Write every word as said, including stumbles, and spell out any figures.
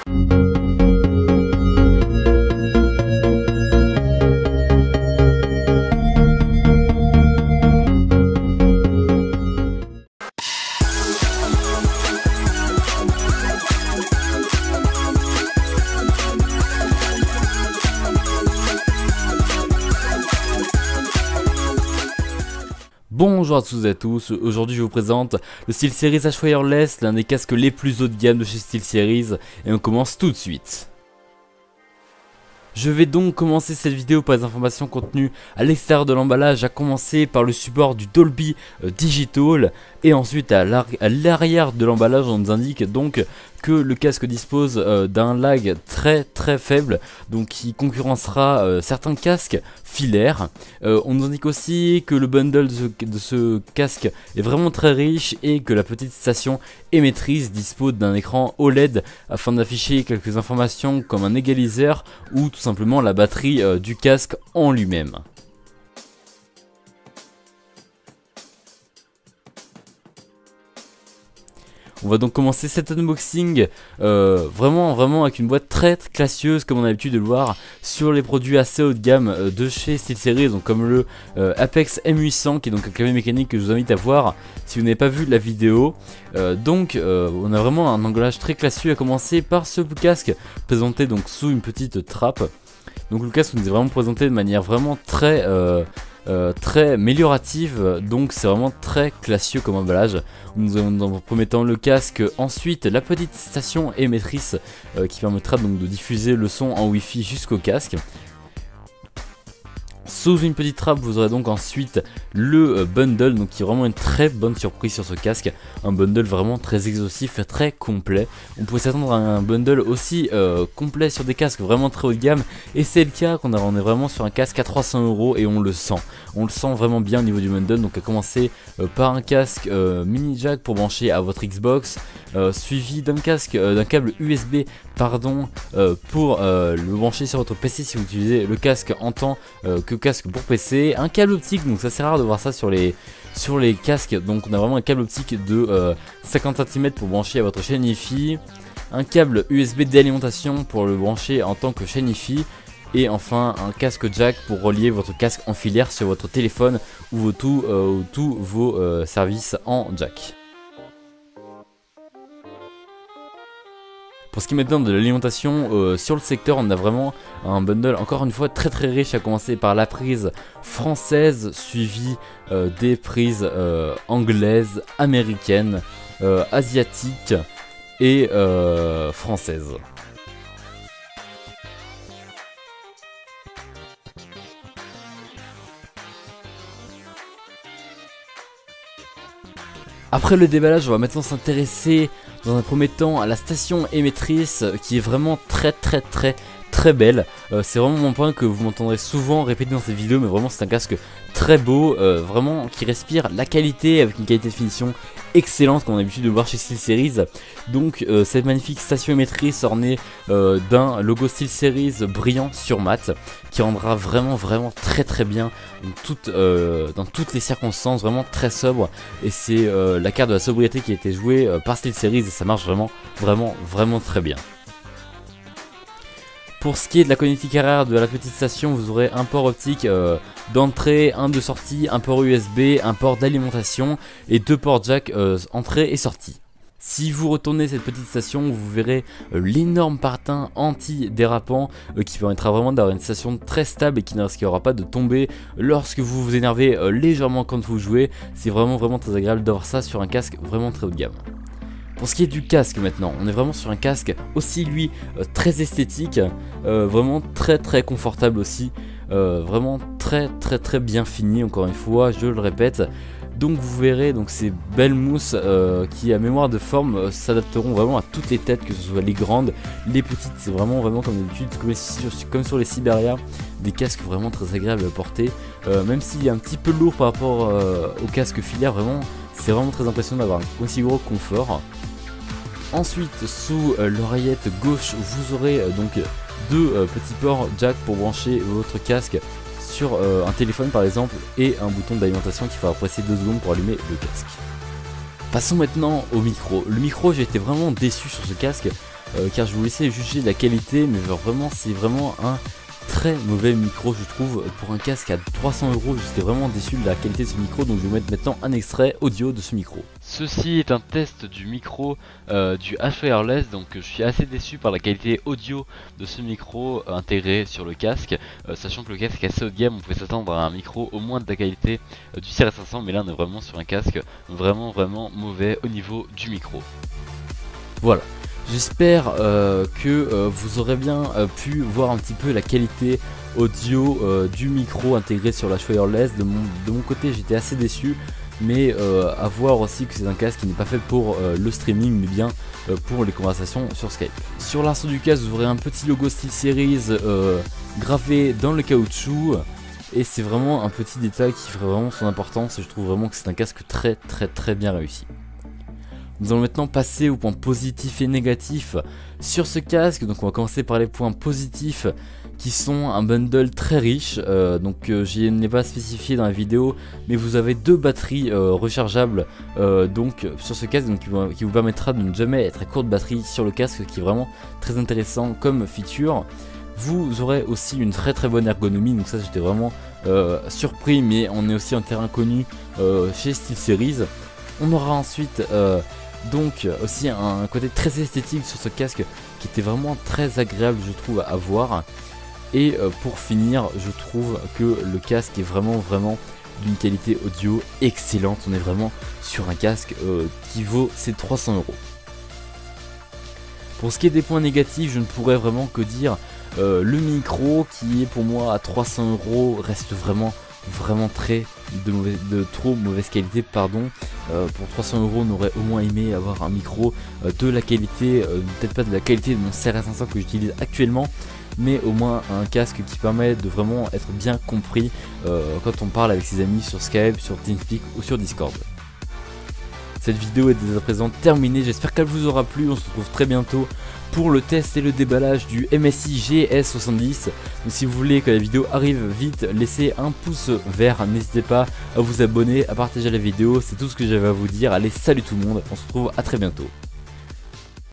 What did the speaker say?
Bonjour à tous et à tous, aujourd'hui je vous présente le SteelSeries H Wireless, l'un des casques les plus haut de gamme de chez SteelSeries, et on commence tout de suite. Je vais donc commencer cette vidéo par les informations contenues à l'extérieur de l'emballage, à commencer par le support du Dolby Digital, et ensuite à l'arrière de l'emballage on nous indique donc que le casque dispose euh, d'un lag très très faible, donc qui concurrencera euh, certains casques filaires. Euh, on nous indique aussi que le bundle de ce, de ce casque est vraiment très riche et que la petite station émettrice dispose d'un écran O L E D afin d'afficher quelques informations comme un égaliseur ou tout simplement la batterie euh, du casque en lui-même. On va donc commencer cet unboxing euh, vraiment vraiment avec une boîte très, très classieuse comme on a l'habitude de le voir sur les produits assez haut de gamme euh, de chez SteelSeries, donc comme le euh, Apex M huit cents qui est donc un clavier mécanique que je vous invite à voir si vous n'avez pas vu la vidéo. Euh, donc euh, on a vraiment un emballage très classieux, à commencer par ce casque présenté donc sous une petite trappe. Donc le casque nous est vraiment présenté de manière vraiment très... Euh, Euh, très améliorative, donc c'est vraiment très classieux comme emballage. Nous avons dans le premier temps le casque, ensuite la petite station émettrice euh, qui permettra donc de diffuser le son en Wi-Fi jusqu'au casque. Sous une petite trappe, vous aurez donc ensuite le bundle, donc qui est vraiment une très bonne surprise sur ce casque. Un bundle vraiment très exhaustif et très complet. On pouvait s'attendre à un bundle aussi euh, complet sur des casques vraiment très haut de gamme, et c'est le cas. Qu'on on est vraiment sur un casque à trois cents euros et on le sent. On le sent vraiment bien au niveau du bundle. Donc à commencer euh, par un casque euh, mini jack pour brancher à votre Xbox, euh, suivi d'un casque, euh, d'un câble U S B pardon, euh, pour euh, le brancher sur votre P C si vous utilisez le casque en tant euh, que casque pour P C, un câble optique, donc ça c'est rare de voir ça sur les, sur les casques, donc on a vraiment un câble optique de euh, cinquante centimètres pour brancher à votre chaîne Wi-Fi, un câble U S B d'alimentation pour le brancher en tant que chaîne Wi-Fi, et enfin un casque jack pour relier votre casque en filaire sur votre téléphone ou vos, tout, euh, tous vos euh, services en jack. Pour ce qui est maintenant de l'alimentation, euh, sur le secteur, on a vraiment un bundle encore une fois très très riche, à commencer par la prise française, suivie euh, des prises euh, anglaises, américaines, euh, asiatiques et euh, françaises. Après le déballage, on va maintenant s'intéresser dans un premier temps à la station émettrice qui est vraiment très très très très belle. Euh, c'est vraiment mon point que vous m'entendrez souvent répéter dans cette vidéo, mais vraiment c'est un casque très beau, euh, vraiment qui respire la qualité avec une qualité de finition excellente comme on a l'habitude de voir chez SteelSeries. Donc euh, cette magnifique station émettrice ornée euh, d'un logo SteelSeries brillant sur mat qui rendra vraiment vraiment très très bien dans toutes, euh, dans toutes les circonstances, vraiment très sobre, et c'est euh, la carte de la sobriété qui a été jouée euh, par SteelSeries et ça marche vraiment vraiment vraiment très bien. Pour ce qui est de la connectique arrière de la petite station, vous aurez un port optique euh, d'entrée, un de sortie, un port U S B, un port d'alimentation et deux ports jack euh, entrée et sortie. Si vous retournez cette petite station, vous verrez euh, l'énorme partin anti-dérapant euh, qui permettra vraiment d'avoir une station très stable et qui ne risquera pas de tomber lorsque vous vous énervez euh, légèrement quand vous jouez. C'est vraiment vraiment très agréable d'avoir ça sur un casque vraiment très haut de gamme. Pour ce qui est du casque maintenant, on est vraiment sur un casque aussi lui euh, très esthétique, euh, vraiment très très confortable aussi, euh, vraiment très très très bien fini encore une fois, je le répète. Donc vous verrez donc ces belles mousses euh, qui à mémoire de forme euh, s'adapteront vraiment à toutes les têtes, que ce soit les grandes, les petites. C'est vraiment vraiment comme d'habitude, comme, comme sur les Siberia, des casques vraiment très agréables à porter, euh, même s'il est un petit peu lourd par rapport euh, au casque filaire. Vraiment c'est vraiment très impressionnant d'avoir un aussi gros confort. Ensuite, sous euh, l'oreillette gauche, vous aurez euh, donc deux euh, petits ports jack pour brancher votre casque sur euh, un téléphone par exemple, et un bouton d'alimentation qu'il faudra presser deux secondes pour allumer le casque. Passons maintenant au micro. Le micro, j'ai été vraiment déçu sur ce casque. euh, car je vais vous laisser juger la qualité, mais vraiment c'est vraiment un très mauvais micro je trouve pour un casque à trois cents euros. J'étais vraiment déçu de la qualité de ce micro, donc je vais vous mettre maintenant un extrait audio de ce micro. Ceci est un test du micro euh, du H Wireless, donc je suis assez déçu par la qualité audio de ce micro euh, intégré sur le casque, euh, sachant que le casque est assez haut de gamme, on pouvait s'attendre à un micro au moins de la qualité euh, du C R S cinq cents, mais là on est vraiment sur un casque vraiment vraiment mauvais au niveau du micro. Voilà. J'espère euh, que euh, vous aurez bien euh, pu voir un petit peu la qualité audio euh, du micro intégré sur la H Wireless. De mon, de mon côté j'étais assez déçu, mais euh, à voir aussi que c'est un casque qui n'est pas fait pour euh, le streaming mais bien euh, pour les conversations sur Skype. Sur l'arceau du casque vous aurez un petit logo SteelSeries euh, gravé dans le caoutchouc. Et c'est vraiment un petit détail qui ferait vraiment son importance, et je trouve vraiment que c'est un casque très très très bien réussi. Nous allons maintenant passer aux points positifs et négatifs sur ce casque. Donc on va commencer par les points positifs qui sont un bundle très riche. Euh, donc euh, je n'ai pas spécifié dans la vidéo, mais vous avez deux batteries euh, rechargeables euh, donc sur ce casque, donc qui, qui vous permettra de ne jamais être à court de batterie sur le casque, qui est vraiment très intéressant comme feature. Vous aurez aussi une très très bonne ergonomie, donc ça j'étais vraiment euh, surpris, mais on est aussi en terrain connu euh, chez SteelSeries. On aura ensuite euh, donc aussi un côté très esthétique sur ce casque qui était vraiment très agréable je trouve à voir. Et euh, pour finir, je trouve que le casque est vraiment vraiment d'une qualité audio excellente. On est vraiment sur un casque euh, qui vaut ses trois cents euros. Pour ce qui est des points négatifs, je ne pourrais vraiment que dire euh, le micro qui est pour moi à trois cents euros reste vraiment vraiment très de, mauvais, de trop mauvaise qualité, pardon. Euh, pour trois cents euros on aurait au moins aimé avoir un micro euh, de la qualité, euh, peut-être pas de la qualité de mon C R S cinq cents que j'utilise actuellement, mais au moins un casque qui permet de vraiment être bien compris euh, quand on parle avec ses amis sur Skype, sur TeamSpeak ou sur Discord. Cette vidéo est dès à présent terminée, j'espère qu'elle vous aura plu. On se retrouve très bientôt pour le test et le déballage du M S I G S soixante-dix. Donc si vous voulez que la vidéo arrive vite, laissez un pouce vert, n'hésitez pas à vous abonner, à partager la vidéo, c'est tout ce que j'avais à vous dire. Allez, salut tout le monde, on se retrouve à très bientôt.